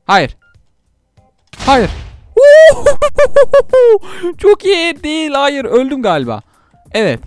Hayır. Hayır. Çok iyi değil. Hayır, öldüm galiba. Evet.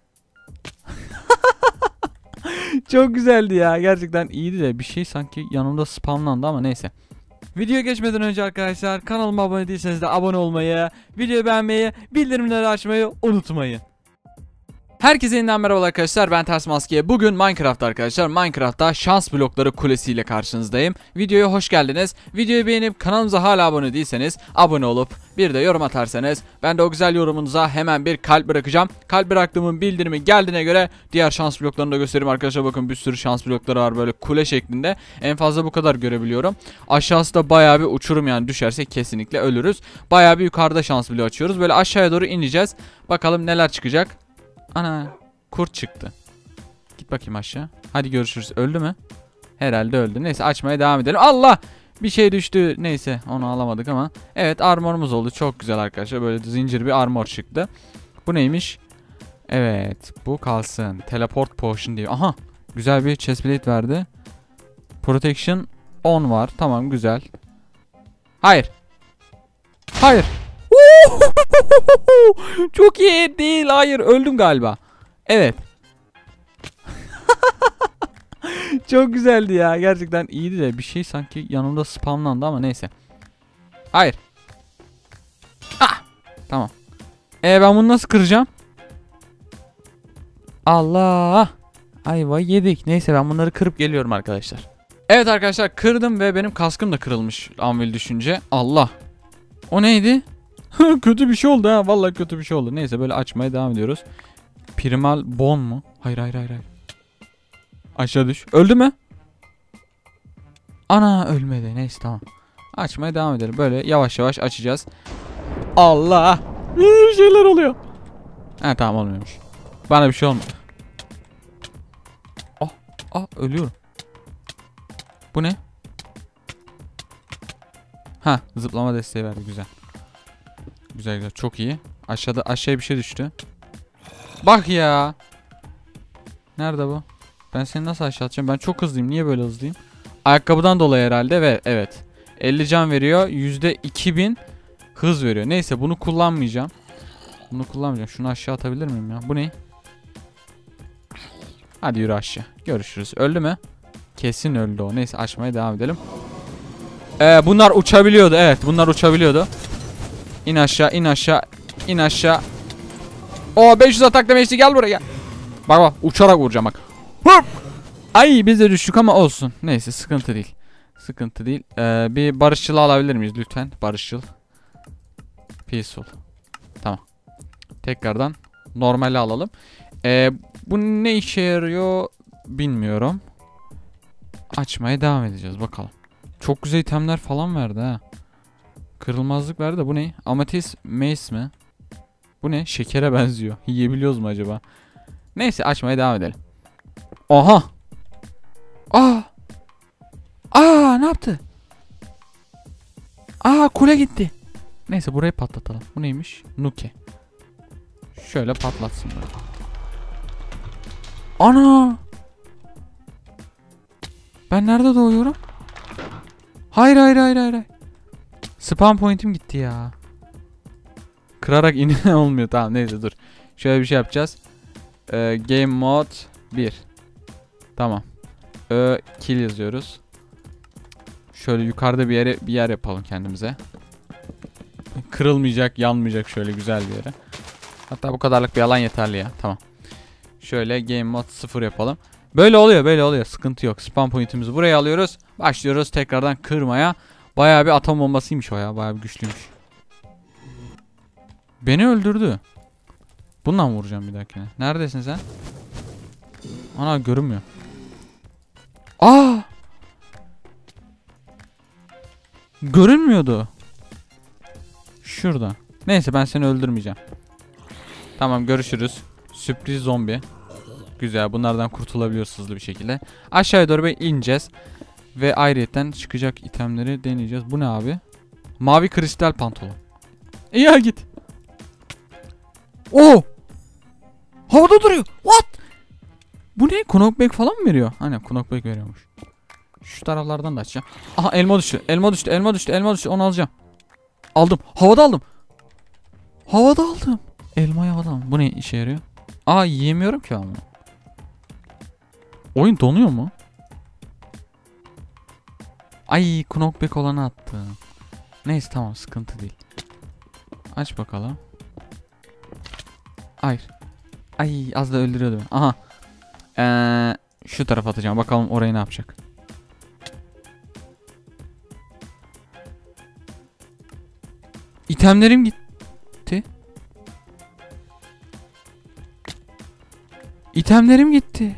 Çok güzeldi ya. Gerçekten iyiydi de bir şey sanki yanımda spamlandı ama neyse. Videoya geçmeden önce arkadaşlar kanalıma abone değilseniz de abone olmayı, videoyu beğenmeyi, bildirimleri açmayı unutmayın. Herkese yeniden merhaba arkadaşlar, ben Ters Maske. Bugün Minecraft arkadaşlar. Minecraft'ta şans blokları kulesiyle karşınızdayım. Videoya hoş geldiniz. Videoyu beğenip kanalımıza hala abone değilseniz abone olup bir de yorum atarsanız ben de o güzel yorumunuza hemen bir kalp bırakacağım. Kalp bıraktığımın bildirimi geldiğine göre diğer şans bloklarını da göstereyim arkadaşlar. Bakın bir sürü şans blokları var böyle kule şeklinde. En fazla bu kadar görebiliyorum. Aşağısı da bayağı bir uçurum, yani düşersek kesinlikle ölürüz. Bayağı bir yukarıda şans bloğu açıyoruz. Böyle aşağıya doğru ineceğiz. Bakalım neler çıkacak. Ana, kurt çıktı. Git bakayım aşağı. Hadi görüşürüz. Öldü mü? Herhalde öldü. Neyse, açmaya devam edelim. Allah! Bir şey düştü. Neyse, onu alamadık ama. Evet, armorumuz oldu. Çok güzel arkadaşlar. Böyle zincir bir armor çıktı. Bu neymiş? Evet, bu kalsın. Teleport potion diyor. Aha! Güzel bir chestplate verdi. Protection 10 var. Tamam, güzel. Hayır. Hayır. Çok iyi değil. Hayır, öldüm galiba. Evet. Çok güzeldi ya. Gerçekten iyiydi de bir şey sanki yanımda spamlandı ama neyse. Hayır. Ah! Tamam. Ben bunu nasıl kıracağım? Allah! Ayva yedik. Neyse, ben bunları kırıp geliyorum arkadaşlar. Evet arkadaşlar, kırdım ve benim kaskım da kırılmış anvil düşünce. Allah. O neydi? Kötü bir şey oldu ha. Vallahi kötü bir şey oldu. Neyse, böyle açmaya devam ediyoruz. Primal bon mu? Hayır. Aşağı düş. Öldü mü? Ana, ölmedi. Neyse, tamam. Açmaya devam edelim. Böyle yavaş yavaş açacağız. Allah! Bir şeyler oluyor. Ha, tamam, olmuyormuş. Bana bir şey olmadı. Ölüyorum. Bu ne? Ha, zıplama desteği verdi. Güzel. Güzel. Çok iyi. Aşağıya bir şey düştü. Bak ya. Nerede bu? Ben seni nasıl aşağı atacağım? Ben çok hızlıyım. Niye böyle hızlıyım? Ayakkabıdan dolayı herhalde ve evet. 50 can veriyor. %2000 hız veriyor. Neyse, bunu kullanmayacağım. Şunu aşağı atabilir miyim ya? Bu ne? Hadi yürü aşağı. Görüşürüz. Öldü mü? Kesin öldü o. Neyse, açmaya devam edelim. Bunlar uçabiliyordu. Evet, bunlar uçabiliyordu. İn aşağı. O 500 atak demeçti, gel buraya. Bak, uçarak vuracağım bak. Hop! Ay, biz de düştük ama olsun. Neyse, sıkıntı değil. Bir barışçıl alabilir miyiz lütfen? Barışçıl. Peaceful. Tamam. Tekrardan normali alalım. Bu ne işe yarıyor bilmiyorum. Açmaya devam edeceğiz bakalım. Çok güzel itemler falan verdi ha. Kırılmazlık verdi de bu ne? Amethyst Mace mi? Bu ne? Şekere benziyor. Yiyebiliyoruz mu acaba? Neyse, açmaya devam edelim. Aha! Ne yaptı? Kule gitti. Neyse, burayı patlatalım. Bu neymiş? Nuke. Şöyle patlatsın böyle. Ana! Ben nerede doğuyorum? Hayır. Spawn point'im gitti ya. Kırarak inen olmuyor. Tamam, neyse, dur. Şöyle bir şey yapacağız. Game mode 1. Tamam. Kill yazıyoruz. Şöyle yukarıda bir yer yapalım kendimize. Kırılmayacak, yanmayacak şöyle güzel bir yere. Hatta bu kadarlık bir alan yeterli ya. Tamam. Şöyle game mode 0 yapalım. Böyle oluyor. Sıkıntı yok. Spawn point'imizi buraya alıyoruz. Başlıyoruz tekrardan kırmaya. Bayağı bir atom bombasıymış o ya. Bayağı bir güçlüymüş. Beni öldürdü. Bundan vuracağım bir dahakine. Neredesin sen? Ana, görünmüyor. Görünmüyordu. Şurada. Neyse, ben seni öldürmeyeceğim. Tamam, görüşürüz. Sürpriz zombi. Güzel, bunlardan kurtulabiliyoruz hızlı bir şekilde. Aşağıya doğru ineceğiz. Ve ayrıyeten çıkacak itemleri deneyeceğiz. Bu ne abi? Mavi kristal pantolon. Ya git. Havada duruyor. What? Bu ne? Knockback falan mı veriyor? Hani knockback veriyormuş. Şu taraflardan da açacağım. Aha elma düştü. Elma düştü. Elma düştü. Elma düştü. Onu alacağım. Aldım. Havada aldım. Havada aldım. Elmayı havada aldım. Bu ne işe yarıyor? Aa yiyemiyorum ki ama. Oyun donuyor mu? Ay knockback olanı attım. Neyse tamam sıkıntı değil. Aç bakalım. Hayır. Ay az da öldürüyordu beni. Aha. Şu tarafa atacağım. Bakalım orayı ne yapacak. İtemlerim gitti. İtemlerim gitti.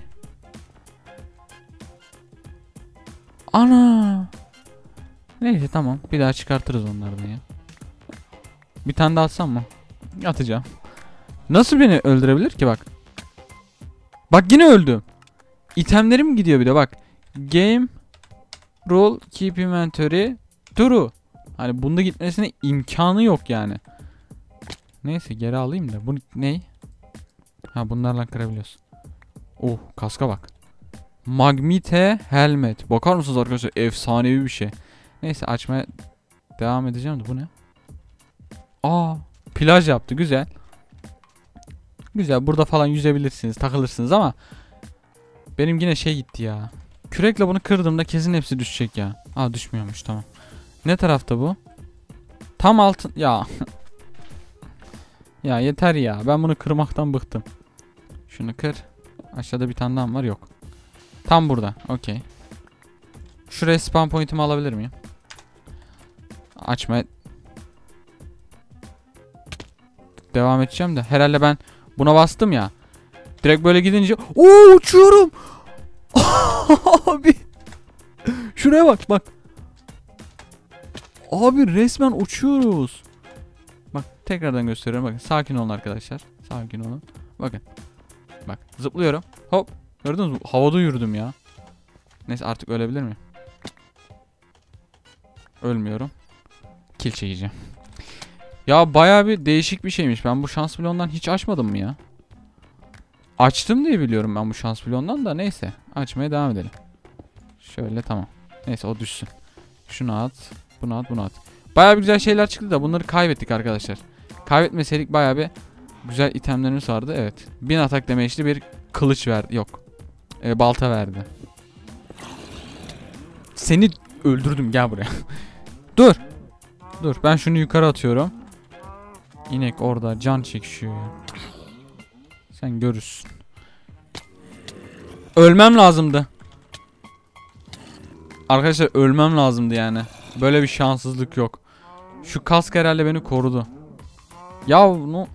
Ana. Neyse tamam. Bir daha çıkartırız onlardan ya. Bir tane daha atsam mı? Atacağım. Nasıl beni öldürebilir ki bak. Bak yine öldüm. İtemlerim gidiyor bir de bak. Game rule keep inventory true. Hani bunda gitmesine imkanı yok yani. Neyse geri alayım da. Bu ne? Ha bunlarla kırabiliyorsun. Oh kaska bak. Magmite helmet. Bakar mısınız arkadaşlar? Efsanevi bir şey. Neyse açmaya devam edeceğim de bu ne? Aa plaj yaptı güzel. Güzel burada falan yüzebilirsiniz takılırsınız ama benim yine şey gitti ya. Kürekle bunu kırdığımda kesin hepsi düşecek ya. Aa düşmüyormuş tamam. Ne tarafta bu? Tam altın ya. Ya yeter ya ben bunu kırmaktan bıktım. Şunu kır. Aşağıda bir tane daha var yok. Tam burada okey. Şuraya spawn point'imi alabilir miyim? Açmaya devam edeceğim de herhalde ben buna bastım ya. Direkt böyle gidince uçuyorum. Abi. Şuraya bak bak. Abi resmen uçuyoruz. Bak tekrardan gösteriyorum bakın. Sakin olun arkadaşlar. Sakin olun. Bakın. Bak zıplıyorum. Hop. Gördünüz mü? Havada yürüdüm ya. Neyse artık ölebilir miyim? Ölmüyorum. Kill çekeceğim. Ya bayağı bir değişik bir şeymiş. Ben bu şans bloğundan hiç açmadım mı ya? Açtım diye biliyorum ben bu şans bloğundan da neyse. Açmaya devam edelim. Şöyle tamam. Neyse o düşsün. Şunu at. Bunu at bunu at. Bayağı bir güzel şeyler çıktı da bunları kaybettik arkadaşlar. Kaybetmeseydik bayağı bir güzel itemlerimiz vardı. Evet. 1000 atak damage'li bir kılıç verdi. Yok. Balta verdi. Seni öldürdüm gel buraya. Dur. Dur ben şunu yukarı atıyorum. İnek orada can çekişiyor ya. Sen görürsün. Ölmem lazımdı. Arkadaşlar ölmem lazımdı yani. Böyle bir şanssızlık yok. Şu kask herhalde beni korudu. Ya no.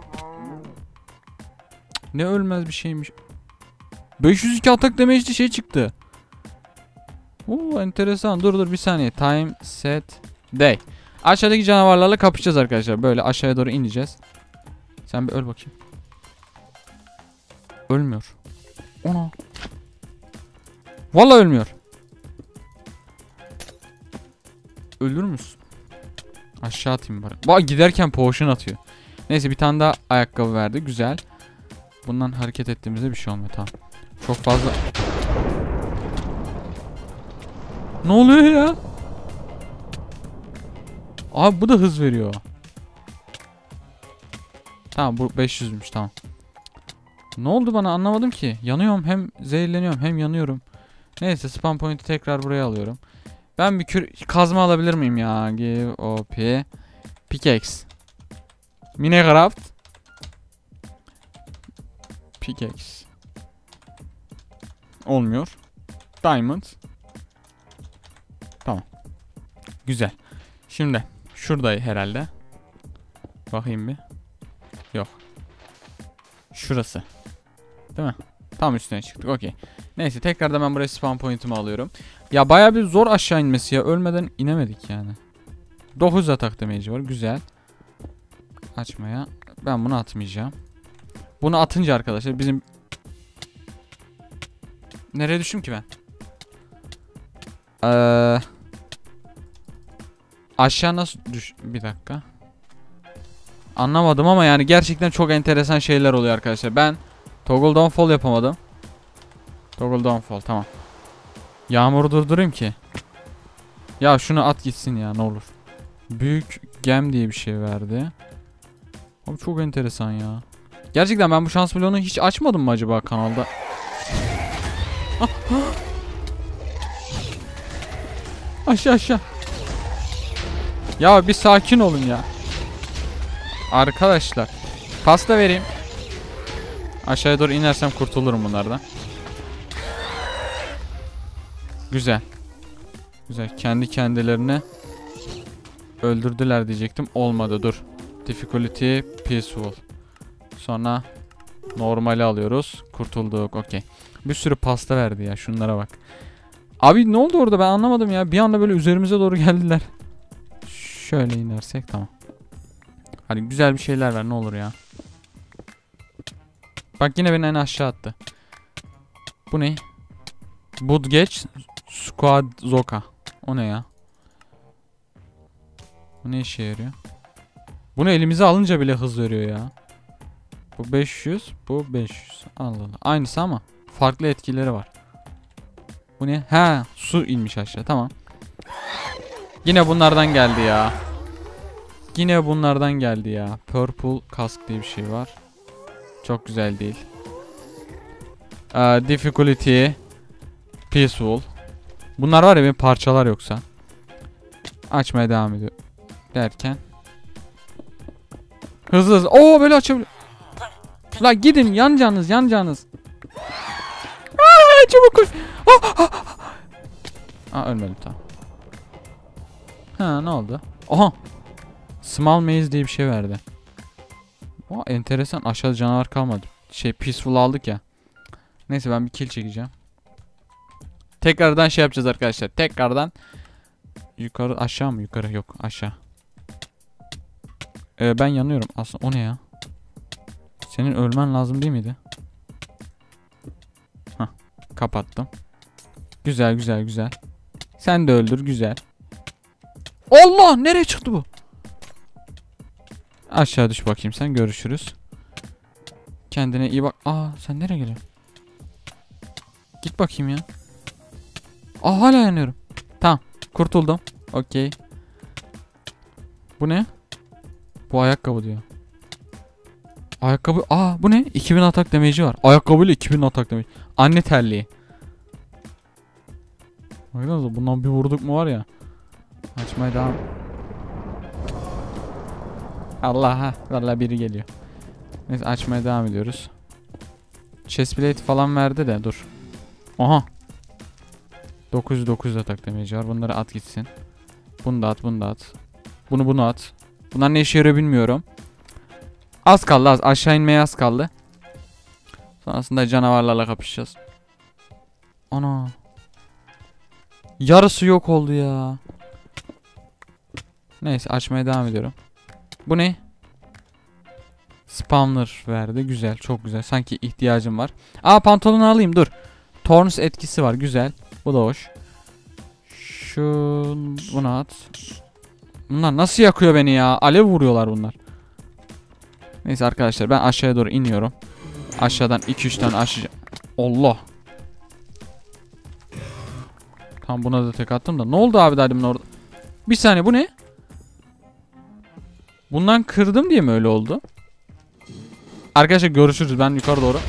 Ne ölmez bir şeymiş. 502 atak damage'li şey çıktı. Oo enteresan. Dur bir saniye. Time set day. Aşağıdaki canavarlarla kapışacağız arkadaşlar. Böyle aşağıya doğru ineceğiz. Sen bir öl bakayım. Ölmüyor. Ona. Vallahi ölmüyor. Ölür müsün? Aşağı atayım bari. Bak giderken potion atıyor. Neyse bir tane daha ayakkabı verdi. Güzel. Bundan hareket ettiğimizde bir şey olmuyor. Tamam. Çok fazla. Ne oluyor ya? Abi bu da hız veriyor. Tamam bu 500'müş tamam. Ne oldu bana anlamadım ki. Yanıyorum hem zehirleniyorum hem yanıyorum. Neyse spawn point'i tekrar buraya alıyorum. Ben bir kazma alabilir miyim ya? Give OP Pickaxe Minecraft Pickaxe olmuyor. Diamond. Tamam. Güzel. Şimdi şurada herhalde. Bakayım bir. Yok. Şurası. Değil mi? Tam üstüne çıktık. Okey. Neyse tekrardan ben buraya spawn point'imi alıyorum. Ya baya bir zor aşağı inmesi ya. Ölmeden inemedik yani. 9 atak damage'i var. Güzel. Açmaya. Ben bunu atmayacağım. Bunu atınca arkadaşlar bizim... Nereye düştüm ki ben? Aşağı nasıl düş... Bir dakika. Anlamadım ama yani gerçekten çok enteresan şeyler oluyor arkadaşlar. Ben toggle downfall yapamadım. Toggle downfall tamam. Yağmuru durdurayım ki. Ya şunu at gitsin ya ne olur. Büyük gem diye bir şey verdi. Abi çok enteresan ya. Gerçekten ben bu şans bloğunu hiç açmadım mı acaba kanalda? Aşağı aşağı. Ya bir sakin olun ya. Arkadaşlar. Pasta vereyim. Aşağıya doğru inersem kurtulurum bunlardan. Güzel. Güzel. Kendi kendilerini öldürdüler diyecektim. Olmadı dur. Difficulty peaceful. Sonra normali alıyoruz. Kurtulduk. Okey. Bir sürü pasta verdi ya. Şunlara bak. Abi ne oldu orada ben anlamadım ya. Bir anda böyle üzerimize doğru geldiler. Şöyle inersek tamam. Hadi güzel bir şeyler ver ne olur ya. Bak yine beni en aşağı attı. Bu ne? Budgeç Squad Zoka. O ne ya? Bu ne işe yarıyor? Bunu elimize alınca bile hız veriyor ya. Bu 500, bu 500. Allah Allah. Aynısı ama farklı etkileri var. Bu ne? Ha, su inmiş aşağı. Tamam. Yine bunlardan geldi ya. Yine bunlardan geldi ya. Purple kask diye bir şey var. Çok güzel değil. Difficulty peaceful. Bunlar var ya benim parçalar yoksa. Açmaya devam ediyor. Derken. Hızlı hızlı. Oo böyle açabiliyor. La gidin yanacağınız yanacağınız. Çabuk koş. Ölmedim tamam. Ha ne oldu? Aha. Small maze diye bir şey verdi. Enteresan. Aşağıda canavar kalmadı. Peaceful aldık ya. Neyse ben bir kill çekeceğim. Tekrardan şey yapacağız arkadaşlar. Tekrardan yukarı aşağı mı? Yukarı yok aşağı. Ben yanıyorum aslında. O ne ya? Senin ölmen lazım değil miydi? Hah. Kapattım. Güzel güzel güzel. Sen de öldür güzel. Allah nereye çıktı bu? Aşağı düş bakayım sen görüşürüz. Kendine iyi bak. Sen nereye geliyorsun? Git bakayım ya. Hala yanıyorum. Tamam kurtuldum. Okey. Bu ne? Bu ayakkabı diyor. Ayakkabı. Bu ne? 2000 atak damage'i var. Ayakkabıyla 2000 atak damage. Anne terliği. Bakın bundan bir vurduk mu var ya. Açmaya devam. Allah vallahi biri geliyor. Neyse açmaya devam ediyoruz. Chestplate falan verdi de dur. Aha. 909 atak damage var. Bunları at gitsin. Bunu da at, bunu da at. Bunu at. Bunlar ne işe yarıyor bilmiyorum. Az kaldı az. Aşağı inmeye az kaldı. Sonrasında canavarlarla kapışacağız. Ana. Yarısı yok oldu ya. Neyse açmaya devam ediyorum. Bu ne? Spawner verdi. Güzel. Çok güzel. Sanki ihtiyacım var. Pantolonu alayım dur. Thorns etkisi var. Güzel. Bu da hoş. Bunu at. Bunlar nasıl yakıyor beni ya? Alev vuruyorlar bunlar. Neyse arkadaşlar ben aşağıya doğru iniyorum. Aşağıdan 2-3 tane aşacağım. Allah. Tam buna da tek attım da. Ne oldu abi dedim orada? Bir saniye bu ne? Bundan kırdım diye mi öyle oldu? Arkadaşlar görüşürüz ben yukarı doğru.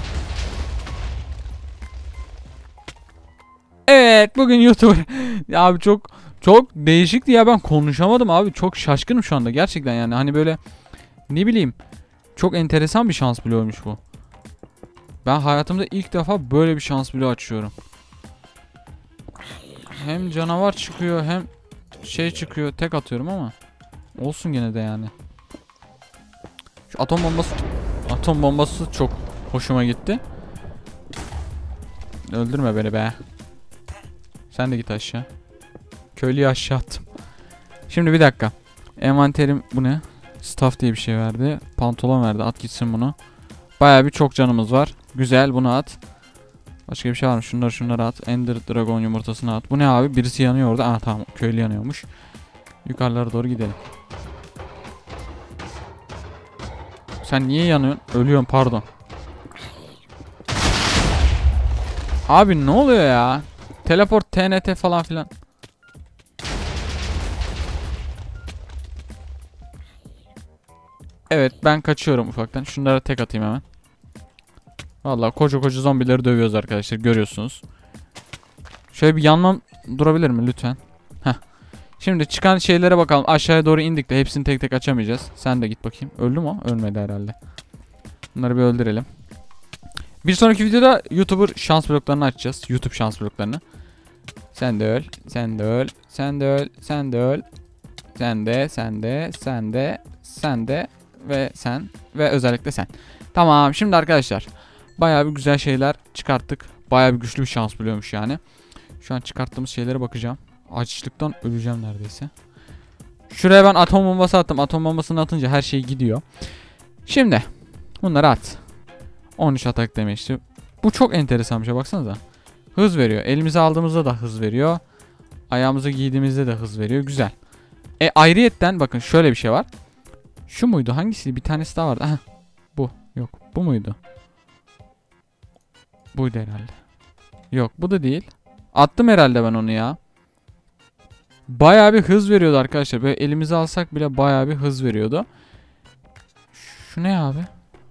Evet bugün YouTuber. Ya abi çok değişikti ya ben konuşamadım abi. Çok şaşkınım şu anda gerçekten yani. Hani böyle ne bileyim. Çok enteresan bir şans bloğuymuş bu. Ben hayatımda ilk defa böyle bir şans bloğu açıyorum. Hem canavar çıkıyor hem şey çıkıyor. Tek atıyorum ama. Olsun gene de yani. Şu atom bombası çok hoşuma gitti. Öldürme beni be. Sen de git aşağı. Köylüyü aşağı attım. Şimdi bir dakika. Envanterim bu ne? Staff diye bir şey verdi. Pantolon verdi. At gitsin bunu. Bayağı bir çok canımız var. Güzel bunu at. Başka bir şey var mı? Şunları at. Ender Dragon yumurtasını at. Bu ne abi? Birisi yanıyor orada. Tamam. Köylü yanıyormuş. Yukarılara doğru gidelim. Sen niye yanıyorsun? Ölüyorum pardon. Abi ne oluyor ya? Teleport, TNT falan filan. Evet, ben kaçıyorum ufaktan. Şunlara tek atayım hemen. Vallahi koca koca zombileri dövüyoruz arkadaşlar, görüyorsunuz. Şöyle bir yanmam durabilir mi lütfen? Heh. Şimdi çıkan şeylere bakalım. Aşağıya doğru indik de hepsini tek tek açamayacağız. Sen de git bakayım. Öldü mü o? Ölmedi herhalde. Bunları bir öldürelim. Bir sonraki videoda YouTuber şans bloklarını açacağız. YouTube şans bloklarını. Sen de öl. Sen de öl. Sen de öl. Sen de öl. Sen de. Sen de. Sen de. Sen de. Ve sen. Ve özellikle sen. Tamam. Şimdi arkadaşlar. Bayağı bir güzel şeyler çıkarttık. Bayağı bir güçlü bir şans biliyormuş yani. Şu an çıkarttığımız şeylere bakacağım. Açlıktan öleceğim neredeyse. Şuraya ben atom bombası attım. Atom bombasını atınca her şey gidiyor. Şimdi. Bunları at. 13 atak demişti. Bu çok enteresan bir şey, baksanıza. Hız veriyor. Elimize aldığımızda da hız veriyor. Ayağımıza giydiğimizde de hız veriyor. Güzel. Ayrıyetten bakın şöyle bir şey var. Şu muydu? Hangisiydi? Bir tanesi daha vardı. Aha. Bu. Yok. Bu muydu? Buydu herhalde. Yok, bu da değil. Attım herhalde ben onu ya. Bayağı bir hız veriyordu arkadaşlar. Böyle elimize alsak bile bayağı bir hız veriyordu. Şu ne abi?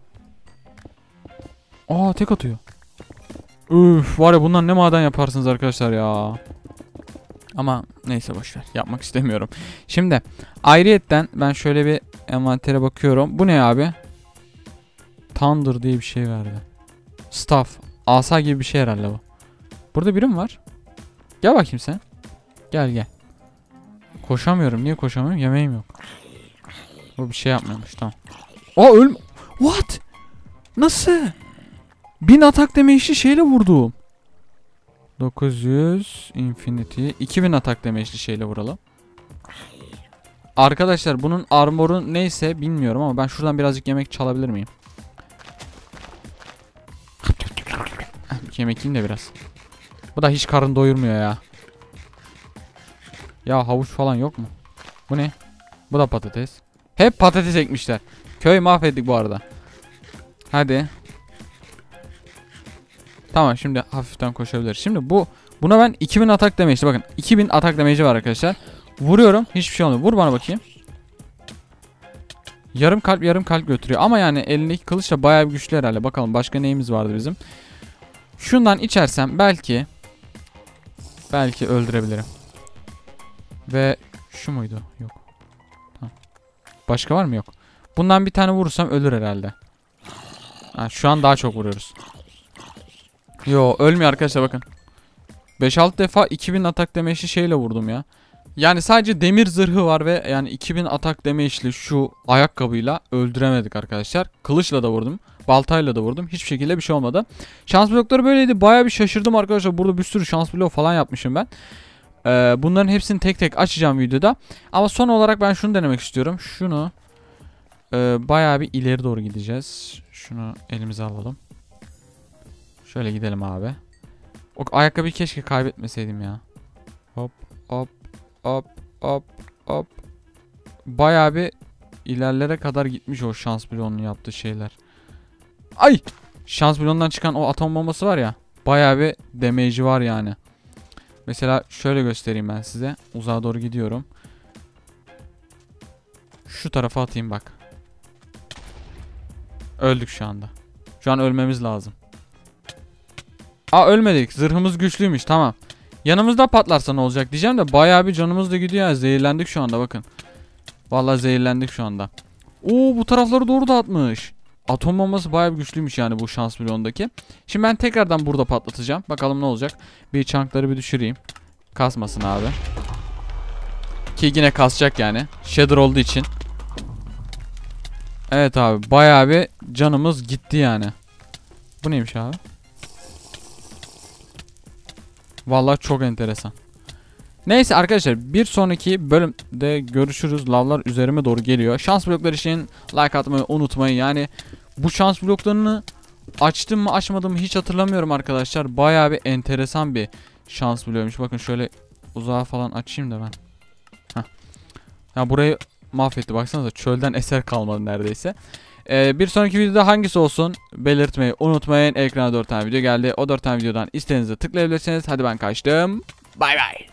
Aa, tek atıyor. Üf, var ya, bundan ne maden yaparsınız arkadaşlar ya. Ama neyse, boşver. Yapmak istemiyorum. Şimdi ayrıyetten ben şöyle bir envantere bakıyorum. Bu ne abi? Thunder diye bir şey verdi. Staff. Asa gibi bir şey herhalde bu. Burada biri mi var? Gel bakayım sen. Gel gel. Koşamıyorum. Niye koşamıyorum? Yemeğim yok. Bu bir şey yapmıyormuş. Tamam. Aa, What? Nasıl? 1000 atak demeçli şeyle vurdum. 900 infinity. 2000 atak demeçli şeyle vuralım. Arkadaşlar bunun armoru neyse bilmiyorum ama ben şuradan birazcık yemek çalabilir miyim? Yemek yiyeyim de biraz. Bu da hiç karın doyurmuyor ya. Ya havuç falan yok mu? Bu ne? Bu da patates. Hep patates ekmişler. Köy mahvettik bu arada. Hadi. Tamam, şimdi hafiften koşabilir. Şimdi buna ben 2000 atak damage'li, bakın 2000 atak damage'i var arkadaşlar. Vuruyorum, hiçbir şey olmuyor. Vur bana bakayım. Yarım kalp götürüyor. Ama yani elindeki kılıç da bayağı bir güçlü herhalde. Bakalım başka neyimiz vardı bizim. Şundan içersem belki öldürebilirim. Ve şu muydu? Yok. Tamam. Başka var mı? Yok. Bundan bir tane vurursam ölür herhalde. Ha, şu an daha çok vuruyoruz. Yo, ölmüyor arkadaşlar, bakın. 5-6 defa 2000 atak damage'li şeyle vurdum ya. Yani sadece demir zırhı var ve yani 2000 atak damage'li şu ayakkabıyla öldüremedik arkadaşlar. Kılıçla da vurdum. Baltayla da vurdum. Hiçbir şekilde bir şey olmadı. Şans blokları böyleydi. Bayağı bir şaşırdım arkadaşlar. Burada bir sürü şans bloğu falan yapmışım ben. Bunların hepsini tek tek açacağım videoda. Ama son olarak ben şunu denemek istiyorum. Şunu bayağı bir ileri doğru gideceğiz. Şunu elimize alalım. Şöyle gidelim abi. O ayakkabıyı keşke kaybetmeseydim ya. Hop hop hop hop hop. Bayağı bir ilerlere kadar gitmiş o şans bloğunun yaptığı şeyler. Ay! Şans bloğundan çıkan o atom bombası var ya. Bayağı bir damage'i var yani. Mesela şöyle göstereyim ben size. Uzağa doğru gidiyorum. Şu tarafa atayım bak. Öldük şu anda. Şu an ölmemiz lazım. Aa, ölmedik. Zırhımız güçlüymüş. Tamam. Yanımızda patlarsa ne olacak diyeceğim de bayağı bir canımız da gidiyor ya. Zehirlendik şu anda, bakın. Vallahi zehirlendik şu anda. Oo, bu tarafları doğru dağıtmış. Atom bombası bayağı bir güçlüymüş yani bu şans bloğundaki. Şimdi ben tekrardan burada patlatacağım. Bakalım ne olacak. Bir chunkları bir düşüreyim. Kasmasın abi. Ki yine kasacak yani. Shader olduğu için. Evet abi, bayağı bir canımız gitti yani. Bu neymiş abi? Vallahi çok enteresan. Neyse arkadaşlar, bir sonraki bölümde görüşürüz. Lavlar üzerime doğru geliyor. Şans blokları için like atmayı unutmayın. Yani bu şans bloklarını açtım mı açmadım mı hiç hatırlamıyorum arkadaşlar. Bayağı bir enteresan bir şans bloğuymuş. Bakın şöyle uzağa falan açayım da ben. Heh. Ya burayı mahvetti, baksanıza, çölden eser kalmadı neredeyse. Bir sonraki videoda hangisi olsun belirtmeyi unutmayın. Ekrana 4 tane video geldi. O 4 tane videodan isteğinizi tıklayabilirsiniz. Hadi ben kaçtım. Bay bay.